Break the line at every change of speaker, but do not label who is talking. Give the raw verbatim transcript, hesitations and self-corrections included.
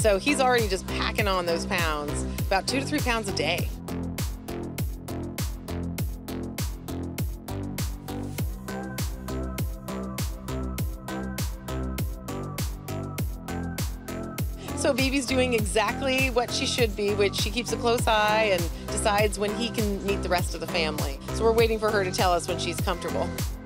So he's already just packing on those pounds, about two to three pounds a day. So Bibi's doing exactly what she should be, which she keeps a close eye and decides when he can meet the rest of the family. So we're waiting for her to tell us when she's comfortable.